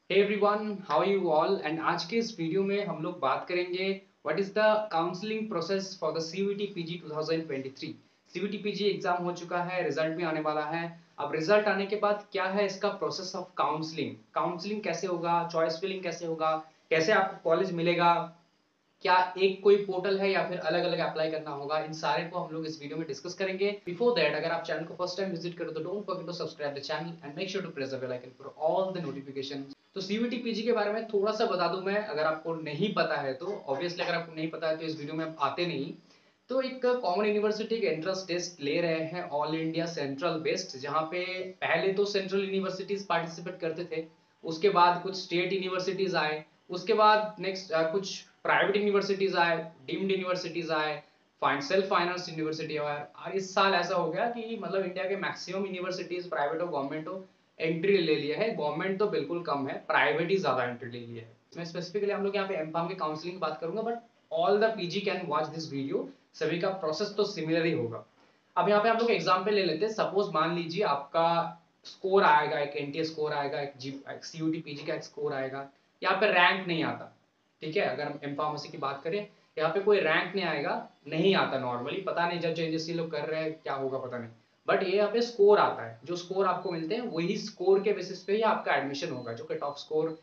Hey everyone, how are you all. And आज के इस वीडियो में हम लोग बात करेंगे what is the counselling process for the CUET PG 2023। CUET PG exam हो चुका है, रिजल्ट भी आने वाला है। अब रिजल्ट आने के बाद क्या है इसका प्रोसेस ऑफ काउंसलिंग, काउंसलिंग कैसे होगा, चॉइस फिलिंग कैसे होगा, कैसे आपको कॉलेज मिलेगा, क्या एक कोई पोर्टल है या फिर अलग अलग अप्लाई करना होगा, इन सारे को हम लोग इस वीडियो में डिस्कस करेंगे। बिफोर दैट, अगर आप चैनल को फर्स्ट टाइम विजिट करो तो don't forget to subscribe the channel and make sure to press the bell icon for all the notification. तो सीयूईटी पीजी के बारे में थोड़ा सा बता दूं मैं, अगर आपको नहीं पता है तो ऑब्वियसली, अगर आपको नहीं पता है तो इस वीडियो में आप आते नहीं। तो एक कॉमन यूनिवर्सिटी के एंट्रेंस टेस्ट ले रहे हैं ऑल इंडिया सेंट्रल बेस्ड, जहां पे पहले तो सेंट्रल यूनिवर्सिटीज पार्टिसिपेट करते थे, उसके बाद कुछ स्टेट यूनिवर्सिटीज आए, उसके बाद नेक्स्ट कुछ प्राइवेट यूनिवर्सिटीज आए, डीम्ड यूनिवर्सिटीज आए, सेल्फ फाइनेंस यूनिवर्सिटी आए। और इस साल ऐसा हो गया कि मतलब इंडिया के मैक्सिमम यूनिवर्सिटीज, प्राइवेट हो गवर्नमेंट हो, एंट्री ले लिया है। गवर्नमेंट तो बिल्कुल कम है, प्राइवेट ही ज्यादा एंट्री ले लिया है। मैं स्पेसिफिकली हम लोग यहाँ पे एमफार्म के काउंसलिंग की बात करूंगा, but all the PG can watch this video, सभी का प्रोसेस तो सिमिलर ही होगा। अब यहाँ पे आप लोग एग्जाम्पल ले लेते हैं। सपोज मान लीजिए आपका स्कोर आएगा, एक एनटीए स्कोर आएगा, एक सीयूटी पीजी का एक स्कोर आएगा, यहाँ पे रैंक नहीं आता। ठीक है, अगर हम एम फार्मेसी की बात करें, यहाँ पे कोई रैंक नहीं आएगा, नहीं आता नॉर्मली, पता नहीं जब चेंजेस ये लोग कर रहे हैं क्या होगा पता नहीं। बट ये यहाँ पे स्कोर आता है, जो स्कोर आपको मिलते हैं वही स्कोर के बेसिस पे ही आपका एडमिशन होगा, जो कट ऑफ स्कोर।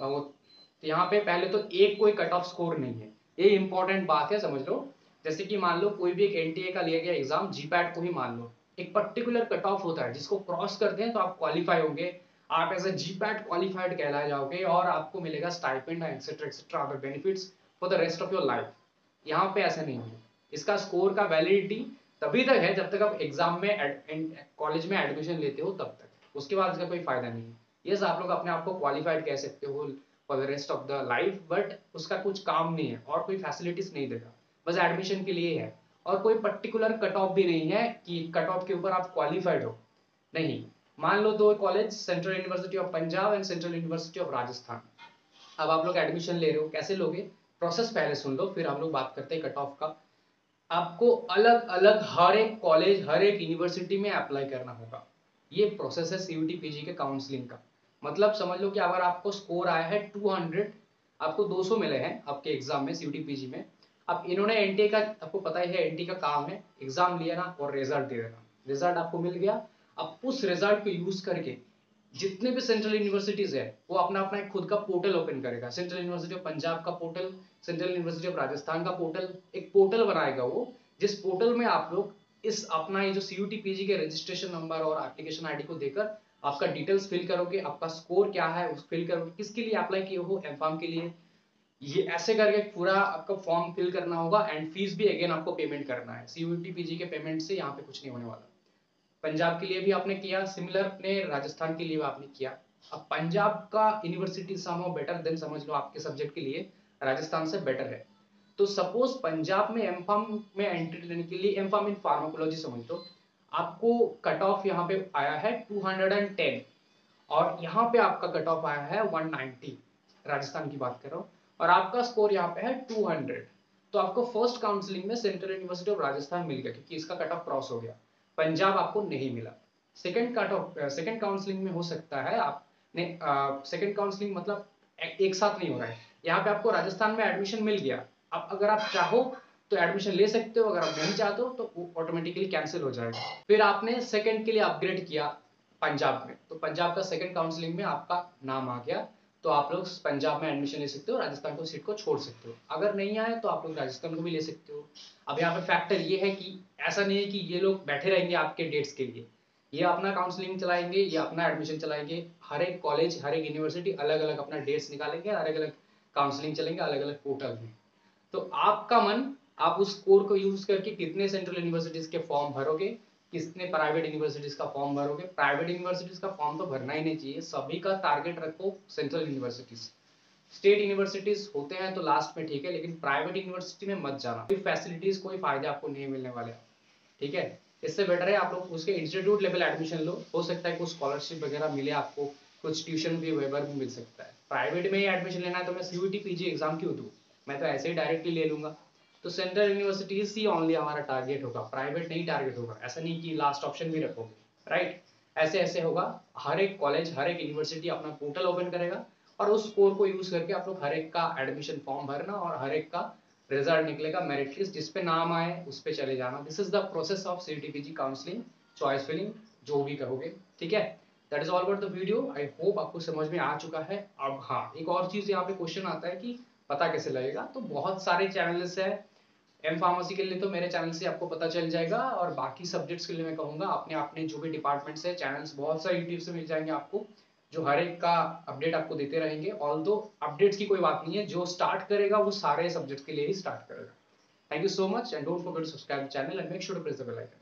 तो यहाँ पे पहले तो एक कोई कट ऑफ स्कोर नहीं है, ये इंपॉर्टेंट बात है, समझ लो। जैसे कि मान लो कोई भी एक एनटीए का लिया गया एग्जाम, जीपैट को ही मान लो, एक पर्टिकुलर कट ऑफ होता है जिसको क्रॉस करते हैं तो आप क्वालिफाई होंगे, आप एज ए जीपैट क्वालिफाइड कहलाए जाओगे और आपको मिलेगा stipend etcetera etcetera other benefits for the rest of your life. यहाँ पे ऐसा नहीं है। इसका स्कोर का वैलिडिटी तभी तक है जब तक आप एग्जाम में कॉलेज में एडमिशन लेते हो, तब तक। उसके बाद इसका कोई फायदा नहीं है। यस, आप लोग अपने आप को क्वालिफाइड कह सकते हो for the rest of the life, but उसका कुछ काम नहीं है और कोई फैसिलिटीज नहीं देगा, बस एडमिशन के लिए है। और कोई पर्टिकुलर कट ऑफ भी नहीं है कि कट ऑफ के ऊपर आप क्वालिफाइड हो, नहीं। मान लो दो college, central university of Punjab and central university of Rajasthan. अब आप लोग एडमिशन ले रहे हो, कैसे लोगे, प्रोसेस पहले सुन लो, फिर हम लोग बात करते हैं कट ऑफ का। आपको अलग अलग हर एक कॉलेज, हर एक यूनिवर्सिटी में अप्लाई करना होगा। ये प्रोसेस है सीयूटी पीजी के काउंसलिंग का। मतलब समझ लो कि अगर आपको स्कोर आया है 200, आपको 200 मिले हैं आपके एग्जाम में सीयूटी पीजी में। अब इन्होंने एनटीए का, आपको पता ही है एनटीए का काम है एग्जाम लिया ना और रिजल्ट दे देना। रिजल्ट आपको मिल गया, अब उस रिजल्ट को यूज करके जितने भी सेंट्रल यूनिवर्सिटीज है वो अपना अपना एक खुद का पोर्टल ओपन करेगा। सेंट्रल यूनिवर्सिटी ऑफ पंजाब का portal, central university of Rajasthan का पोर्टल, एक पोर्टल बनाएगा वो, जिस पोर्टल में आप लोग इस अपना ये जो सीयूटी पीजी के रजिस्ट्रेशन नंबर और एप्लीकेशन आईडी को देकर आपका डिटेल्स फिल करोगे, आपका स्कोर क्या है उस फिल करोगे, किसके लिए अप्लाई किए हो, एमफार्म के लिए। ये ऐसे करके पूरा आपका फॉर्म फिल करना होगा एंड फीस भी अगेन आपको पेमेंट करना है। सीयूटी पीजी के पेमेंट से यहाँ पे कुछ नहीं होने वाला। पंजाब के लिए भी आपने किया सिमिलर, अपने राजस्थान के लिए भी आपने किया। अब पंजाब का यूनिवर्सिटी समहाउ बेटर देन, समझ लो आपके सब्जेक्ट के लिए राजस्थान से बेटर है। तो सपोज पंजाब में एमफार्म में एंट्री लेने के लिए, एमफार्म इन फार्माकोलॉजी समझ लो, आपको कट ऑफ यहाँ पे आया है 210 और यहाँ पे आपका कट ऑफ आया है 190, राजस्थान की बात कर रहा हूँ, और आपका स्कोर यहाँ पे है 200। तो आपको फर्स्ट काउंसलिंग में सेंट्रल यूनिवर्सिटी ऑफ राजस्थान मिल गया क्योंकि इसका कट ऑफ क्रॉस हो गया। पंजाब आपको नहीं मिला। Second cut off, second counselling में हो सकता है आपने, सेकंड काउंसलिंग मतलब एक साथ नहीं हो रहा है। यहाँ पे आपको राजस्थान में एडमिशन मिल गया, अब अगर आप चाहो तो एडमिशन ले सकते हो, अगर आप नहीं चाहते हो तो ऑटोमेटिकली कैंसिल हो जाएगा। फिर आपने सेकंड के लिए अपग्रेड किया पंजाब में, तो पंजाब का सेकंड काउंसलिंग में आपका नाम आ गया, तो आप लोग पंजाब में एडमिशन ले सकते हो, राजस्थान को सीट को छोड़ सकते हो। अगर नहीं आए तो आप लोग राजस्थान को भी ले सकते हो। अब यहाँ पे फैक्टर ये है कि ऐसा नहीं है कि ये लोग बैठे रहेंगे आपके डेट्स के लिए, ये अपना काउंसलिंग चलाएंगे, ये अपना एडमिशन चलाएंगे। हर एक कॉलेज, हर एक यूनिवर्सिटी अलग अलग अपना डेट्स निकालेंगे, अलग अलग काउंसलिंग चलेंगे अलग अलग पोर्टल में। तो आपका मन, आप उस स्कोर को यूज करके कितने सेंट्रल यूनिवर्सिटीज के फॉर्म भरोगे, कितने प्राइवेट यूनिवर्सिटीज का फॉर्म भरोगे। प्राइवेट यूनिवर्सिटीज का फॉर्म तो भरना ही नहीं चाहिए, सभी का टारगेट रखो सेंट्रल यूनिवर्सिटीज। स्टेट यूनिवर्सिटीज होते हैं तो लास्ट में, ठीक है, लेकिन प्राइवेट यूनिवर्सिटी में मत जाना, कोई फैसिलिटीज, कोई फायदे आपको नहीं मिलने वाले। ठीक है, इससे बेटर है आप लोग उसके इंस्टीट्यूट लेवल एडमिशन लो, हो सकता है कुछ स्कॉलरशिप वगैरह मिले आपको, कुछ ट्यूशन भी वेबर भी मिल सकता है। प्राइवेट में ही एडमिशन लेना है तो मैं सीयूटी पीजी एग्जाम क्यों दूं, मैं तो ऐसे ही डायरेक्टली ले लूंगा। तो सेंट्रल यूनिवर्सिटीज ही ओनली हमारा टारगेट होगा, प्राइवेट नहीं टारगेट होगा। ऐसा नहीं कि लास्ट ऑप्शन भी रखोगे, राइट। ऐसे ऐसे होगा, हर एक कॉलेज, हर एक यूनिवर्सिटी अपना पोर्टल ओपन करेगा और उस स्कोर को यूज करके आप लोग हर एक का एडमिशन फॉर्म भरना और हर एक का रिजल्ट निकलेगा मेरिट लिस्ट, जिस पे नाम आए उस पे चले जाना। This is the process of CET counselling, choice filling, जो भी कहोगे, ठीक है। That is all about the video. I hope आपको समझ में आ चुका है। अब हाँ, एक और चीज यहाँ पे क्वेश्चन आता है कि पता कैसे लगेगा। तो बहुत सारे चैनल्स है, एम फार्मेसी के लिए तो मेरे चैनल से आपको पता चल जाएगा, और बाकी सब्जेक्ट्स के लिए मैं कहूंगा अपने अपने जो भी डिपार्टमेंट्स है चैनल्स बहुत सारे यूट्यूब से मिल जाएंगे आपको, जो हर एक का अपडेट आपको देते रहेंगे। ऑल्दो अपडेट्स की कोई बात नहीं है, जो स्टार्ट करेगा वो सारे सब्जेक्ट के लिए ही स्टार्ट करेगा। Thank you so much and don't forget to subscribe the channel and make sure to press the bell icon.